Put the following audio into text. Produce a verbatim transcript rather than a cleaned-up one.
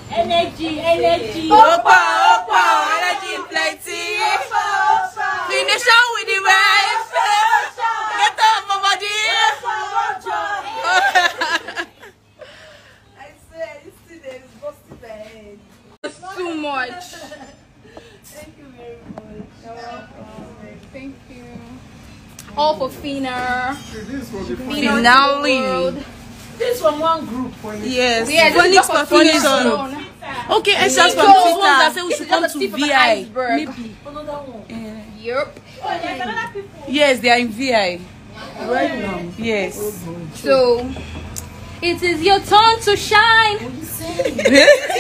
Energy, energy. Opa, opa, energy plenty. Phynation with the waves. Get up, body. I swear, this thing is busting the head. It's too much. Thank you very much. You're welcome. Thank you. All for Phyna. Finale. This from one group. Yes. Yeah, Phonics for Phynation. Okay, extras from ones Twitter. that say we should come to V I. Maybe. Another one. Yep. Yes, they are in V I. Right now. Yes. So, it is your turn to shine. What you saying?